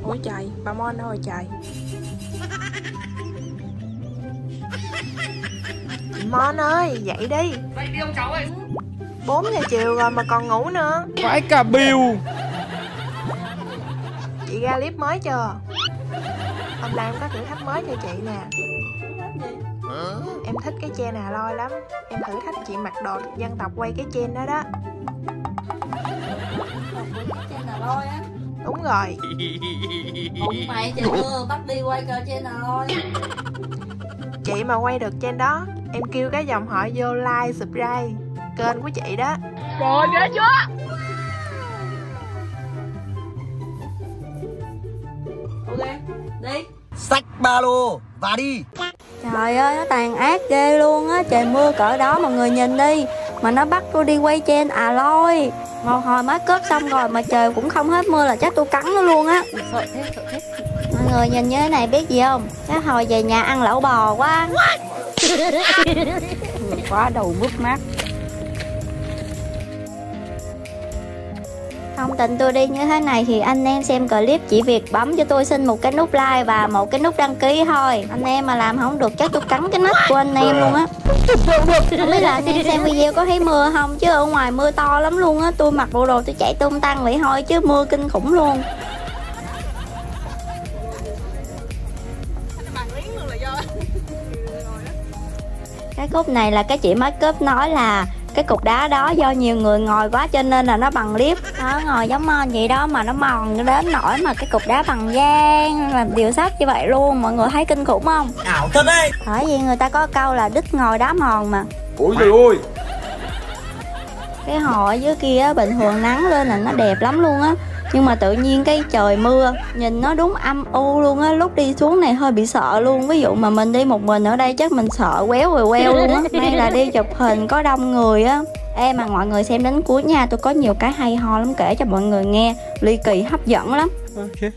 Ủa trời, bà Mon đâu rồi trời? Chị Mon ơi, dậy đi. Dậy đi ông cháu ơi. 4 giờ chiều rồi mà còn ngủ nữa. Vãi cả bìu. Chị ra clip mới chưa? Hôm nay em có thử thách mới cho chị nè. Em thích cái trend Hà Lôi lắm. Em thử thách chị mặc đồ dân tộc quay cái trend đó đó. Trên Hà Lôi á? Đúng rồi. Bụng mày trời mưa bắt đi quay cờ trên Hà Lôi. Chị mà quay được trên đó, em kêu cái dòng họ vô like, subscribe kênh của chị đó. Rồi ghê chưa? Ok, đi. Xách ba lô và đi. Trời ơi, nó tàn ác ghê luôn á. Trời mưa cỡ đó mọi người nhìn đi. Mà nó bắt tôi đi quay trên Hà Lôi. Một hồi mới cướp xong rồi mà trời cũng không hết mưa là chắc tôi cắn nó luôn á. Sợ thế. Mọi người nhìn như thế này biết gì không? Cái hồi về nhà ăn lẩu bò quá. Quá đầu bút mắt. Thông tin tôi đi như thế này thì anh em xem clip chỉ việc bấm cho tôi xin một cái nút like và một cái nút đăng ký thôi. Anh em mà làm không được chắc tôi cắn cái nách của anh em luôn á. Không biết là anh em xem video có thấy mưa không, chứ ở ngoài mưa to lắm luôn á. Tôi mặc bộ đồ tôi chạy tung tăng vậy thôi chứ mưa kinh khủng luôn. Cái khúc này là cái chị make up nói là cái cục đá đó do nhiều người ngồi quá cho nên là nó bằng liếp. Nó ngồi giống Mon vậy đó mà nó mòn đến nỗi mà cái cục đá bằng gang làm điều sắt như vậy luôn. Mọi người thấy kinh khủng không? Ảo thật đấy. Bởi vì người ta có câu là đít ngồi đá mòn mà. Ôi trời ơi. Cái hồ ở dưới kia á, bình thường nắng lên là nó đẹp lắm luôn á. Nhưng mà tự nhiên cái trời mưa, nhìn nó đúng âm u luôn á. Lúc đi xuống này hơi bị sợ luôn. Ví dụ mà mình đi một mình ở đây chắc mình sợ quéo rồi queo luôn á. May là đi chụp hình có đông người á. Ê mà mọi người xem đến cuối nha, tôi có nhiều cái hay ho lắm kể cho mọi người nghe. Ly kỳ hấp dẫn lắm. Ok.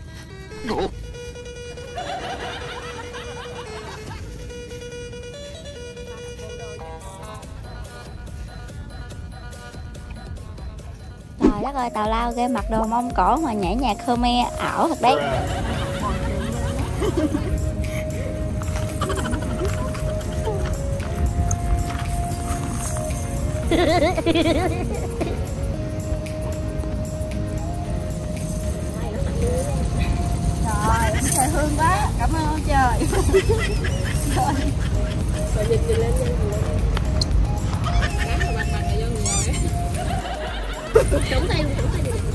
Trời đất ơi, tào lao ghê, mặc đồ Mông Cổ mà nhảy nhạc Khmer ảo thật đấy. Trời hương quá, cảm ơn ông trời. Trúng tay luôn,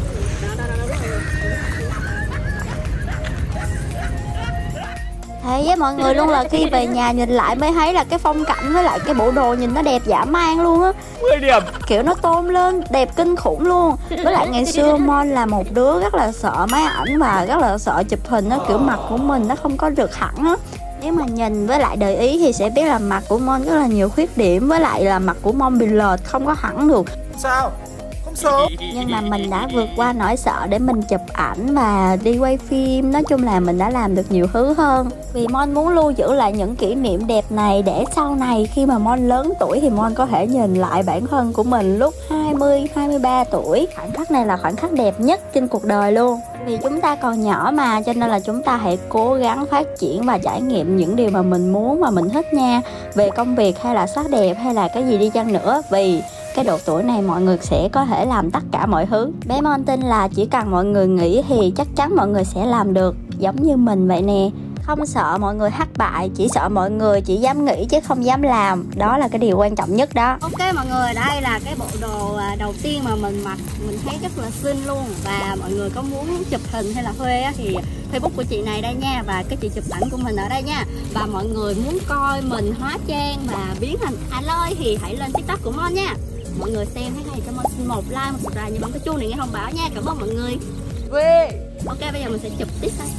thế với mọi người luôn là khi về nhà nhìn lại mới thấy là cái phong cảnh với lại cái bộ đồ nhìn nó đẹp dã man luôn á. 10 điểm. Kiểu nó tôn lên đẹp kinh khủng luôn. Với lại ngày xưa Mon là một đứa rất là sợ máy ảnh và rất là sợ chụp hình á, kiểu mặt của mình nó không có được hẳn á. Nếu mà nhìn với lại để ý thì sẽ biết là mặt của Mon rất là nhiều khuyết điểm, với lại là mặt của Mon bị lệch không có hẳn được. Sao? Không sợ. Nhưng mà mình đã vượt qua nỗi sợ để mình chụp ảnh và đi quay phim. Nói chung là mình đã làm được nhiều thứ hơn. Vì Mon muốn lưu giữ lại những kỷ niệm đẹp này để sau này khi mà Mon lớn tuổi thì Mon có thể nhìn lại bản thân của mình lúc 20, 23 tuổi. Khoảnh khắc này là khoảnh khắc đẹp nhất trên cuộc đời luôn. Vì chúng ta còn nhỏ mà, cho nên là chúng ta hãy cố gắng phát triển và trải nghiệm những điều mà mình muốn và mình thích nha. Về công việc hay là sắc đẹp hay là cái gì đi chăng nữa. Vì cái độ tuổi này mọi người sẽ có thể làm tất cả mọi thứ. Bé Mon tin là chỉ cần mọi người nghĩ thì chắc chắn mọi người sẽ làm được. Giống như mình vậy nè. Không sợ mọi người thất bại, chỉ sợ mọi người chỉ dám nghĩ chứ không dám làm. Đó là cái điều quan trọng nhất đó. Ok mọi người, đây là cái bộ đồ đầu tiên mà mình mặc. Mình thấy rất là xinh luôn. Và mọi người có muốn chụp hình hay là thuê á, thì Facebook của chị này đây nha. Và cái chị chụp ảnh của mình ở đây nha. Và mọi người muốn coi mình hóa trang và biến thành Hà Lôi thì hãy lên TikTok của Mon nha. Mọi người xem thấy hay cho Mon xin một like, một subscribe như bấm cái chuông này nghe thông báo nha. Cảm ơn mọi người. Ok, bây giờ mình sẽ chụp tiếp thôi.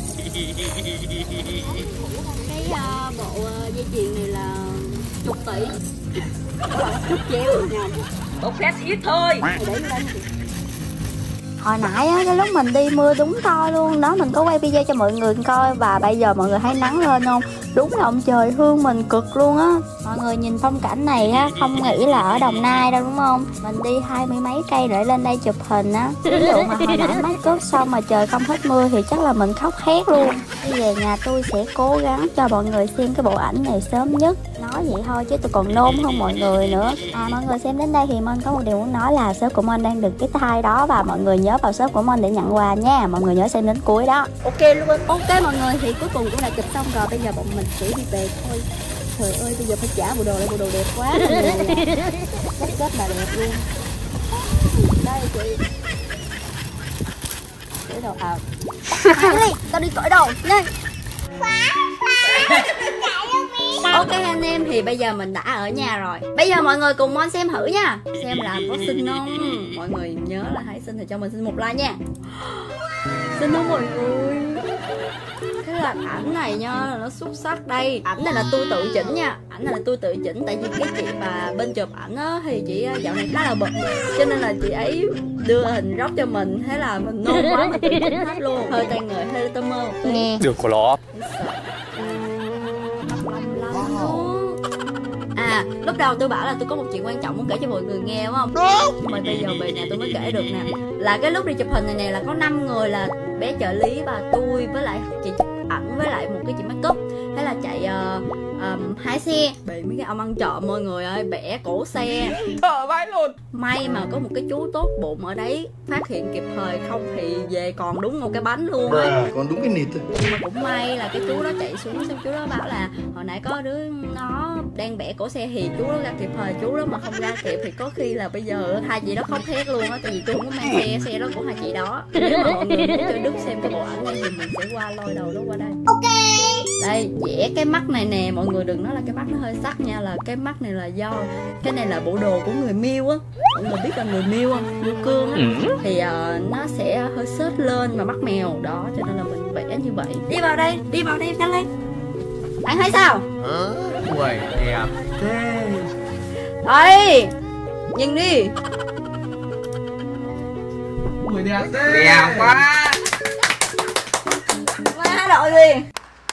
Cái bộ dây chuyền này là chục tỷ. Chút treo nhầm. Bốc phét ít thôi. Hồi nãy á, cái lúc mình đi mưa đúng to luôn đó, mình có quay video cho mọi người coi. Và bây giờ mọi người thấy nắng lên không? Đúng là ông trời thương mình cực luôn á. Mọi người nhìn phong cảnh này á, không nghĩ là ở Đồng Nai đâu đúng không? Mình đi 20 mấy cây để lên đây chụp hình á. Ví dụ mà hồi nãy make up xong mà trời không hết mưa thì chắc là mình khóc hét luôn. Đi về nhà tôi sẽ cố gắng cho mọi người xem cái bộ ảnh này sớm nhất. Nói vậy thôi chứ tôi còn nôn hơn mọi người nữa. Mọi người xem đến đây thì Mon có một điều muốn nói là shop của Mon đang được cái thai đó, và mọi người nhớ vào shop của Mon để nhận quà nha. Mọi người nhớ xem đến cuối đó. Ok luôn. Ok mọi người, thì cuối cùng cũng đã chụp xong rồi. Bây giờ bọn mình sẽ đi về thôi. Trời ơi, bây giờ phải trả bộ đồ lại, bộ đồ đẹp quá. Rất là đẹp luôn. Đây chị. Cởi đồ à. Đi, tao đi cởi đồ nha. Ok anh em, thì bây giờ mình đã ở nhà rồi. Bây giờ mọi người cùng Mon xem thử nha. Xem là có xinh không. Mọi người nhớ là hãy xin thì cho mình xin một like nha. Xin không mọi người. Thế là ảnh này nha, là nó xuất sắc đây. Ảnh này là tôi tự chỉnh nha. Ảnh này là tôi tự chỉnh. Tại vì cái chị mà bên chụp ảnh á, thì chị dạo này khá là bận, cho nên là chị ấy đưa hình róc cho mình. Thế là mình nôn quá mà tự chỉnh hết luôn. Hơi tay nghề, hơi tâm mơ. Nghe được của nó. Lúc đầu tôi bảo là tôi có một chuyện quan trọng muốn kể cho mọi người nghe đúng không? Nhưng mà bây giờ về nhà tôi mới kể được nè. Là cái lúc đi chụp hình này nè là có 5 người, là bé trợ lý và tôi với lại chị chụp ảnh với lại một cái chị make up. Thế là chạy 2 xe bị mấy cái ông ăn trộm mọi người ơi, bẻ cổ xe. Thở vãi luôn. May mà có một cái chú tốt bụng ở đấy phát hiện kịp thời, không thì về còn đúng một cái bánh luôn á. Còn đúng cái nịt thôi. Nhưng mà cũng may là cái chú đó chạy xuống, xong chú đó bảo là hồi nãy có đứa nó đang bẻ cổ xe thì chú đó ra kịp thời. Chú đó mà không ra kịp thì có khi là bây giờ hai chị đó khóc thét luôn á. Tại vì tôi không có mang xe đó của hai chị đó. Nếu mà mọi người muốn cho Đức xem cái bộ ảnh này thì mình sẽ qua lôi đầu đó qua đây. Ok. Đây, vẽ cái mắt này nè, mọi người đừng nói là cái mắt nó hơi sắc nha, là cái mắt này là do cái này là bộ đồ của người Miêu á. Mọi người biết là người Miêu không? Miêu Cương á. Thì nó sẽ hơi xết lên mà mắt mèo đó, cho nên là mình vẽ như vậy. Đi vào đây, nhanh lên. Bạn thấy sao? Ui, đẹp thế. Đây, nhìn đi. Ui, đẹp thế. Đẹp quá. Má đội gì?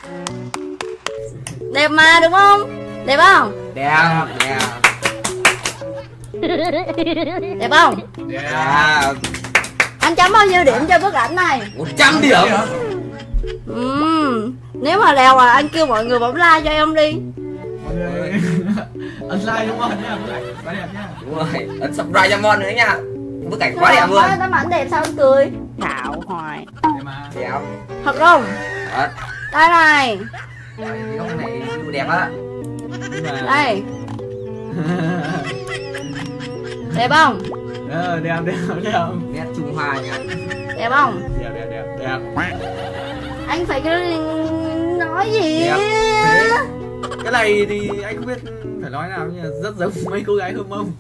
Đẹp mà đúng không? Đẹp không? Đẹp. Đẹp. Đẹp không? Đẹp. Anh chấm bao nhiêu điểm cho bức ảnh này? 100 điểm. Nếu mà lèo anh kêu mọi người bấm like cho em đi. Ấn like đúng không? Bức ảnh quá đẹp nha. Đúng rồi, ấn subscribe cho Mon nữa nha. Bức ảnh quá đẹp luôn. Tấm ảnh đẹp sao anh cười? Thạo hoài. Đẹp. Thật không? Thật. Đây này. Cái góc này siêu đẹp á. Đây. Đẹp không? Đẹp. Nét Trung Hoa nha. Đẹp không? Đẹp. Anh phải nói gì? Đẹp. Cái này thì anh không biết phải nói nào, nhưng mà rất giống mấy cô gái Hương Mông.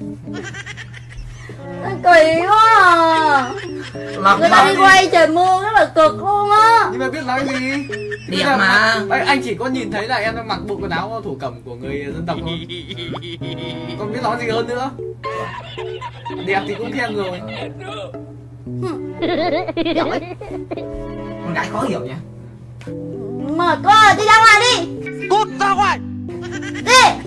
Kỳ quá à. Người ta đi quay trời mưa rất là cực luôn á. Nhưng mà biết nói gì? Đẹp mà. Anh chỉ có nhìn thấy là em đang mặc bộ quần áo thổ cẩm của người dân tộc thôi. Còn biết nói gì hơn nữa. Đẹp thì cũng khen rồi. Giỏi. Con gái khó hiểu nha. Mệt quá, đi ra ngoài đi. Cút ra ngoài. Đi.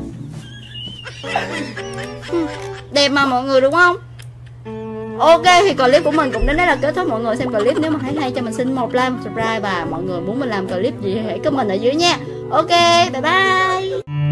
Đẹp mà mọi người đúng không? Ok, thì clip của mình cũng đến đây là kết thúc. Mọi người xem clip nếu mà thấy hay cho mình xin một like, một subscribe, và mọi người muốn mình làm clip gì hãy comment ở dưới nha. Ok, bye bye.